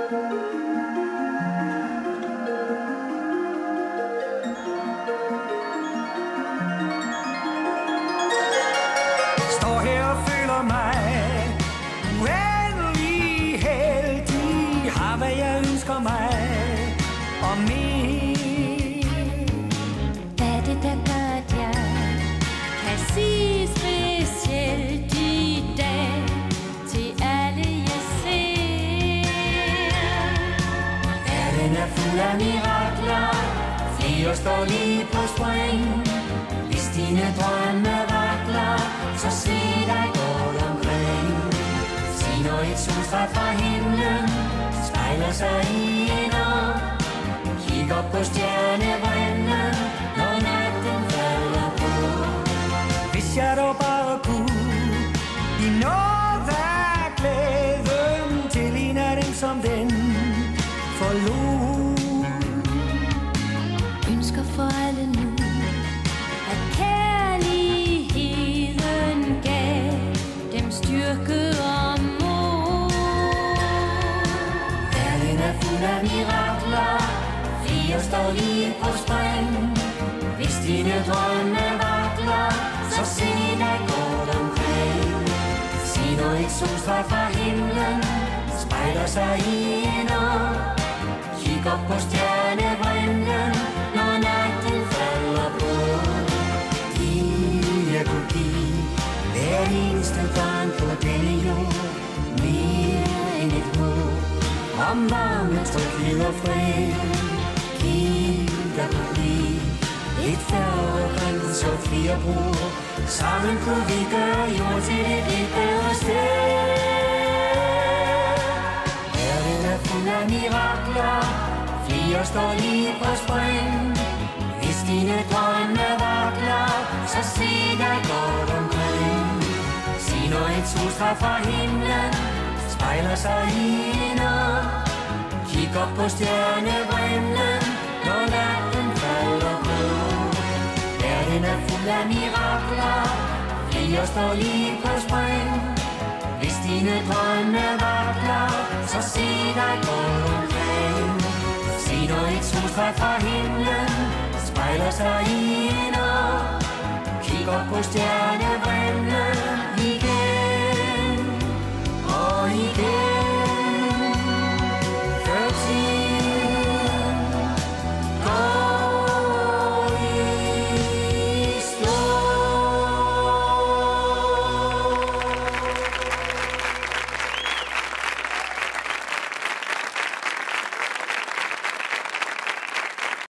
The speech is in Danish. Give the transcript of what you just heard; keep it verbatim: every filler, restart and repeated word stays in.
Står her og føler mig uendelig heldig, har hvad jeg ønsker mig og mere. Hvad er det, der gør, at jeg kan sige specielt i dag til alle jeg ser? Verden er fuld af mirakler, flere står lige på spring. Hvis dine drømme vakler, så se dig godt omkring. Se når et solstrål fra himlen spejler sig i en år. Kig op på stjernevrimlen, når natten falder på. Hvis jeg dog bare kunne i noget af glæden til en af dem som den forlod. Ønsker for alle nu, at kærligheden gav dem styrke og mod. Verden er fuld af mirakler, flere står lige på spring. Hvis dine drømme vakler, så se dig godt omkring. Se når et solstrål fra himlen spejler sig i en år. Kig op på stjernevrimlen, når natten falder på. Jeg kunne give hver eneste barn på denne jord mere end et håb om varme, tryghed og fred. Giv der kunne blive et færre så flere bror. Sammen kunne vi gøre jord til et lidt bedre sted. Verden er fuld af mirakler, flere står lige på spring. Hvis dine drømme vakler, så se dig godt omkring. Se når et solstrål fra himlen spejler sig i en år. Kig op på stjernevrimlen, når natten falder på. Verden er fuld af mirakler, flere står lige på spring. Hvis dine drømme vakler, så se dig godt omkring. Se når et solstrål fra himlen spejler sig i en år. Kig op på stjernevrimlen,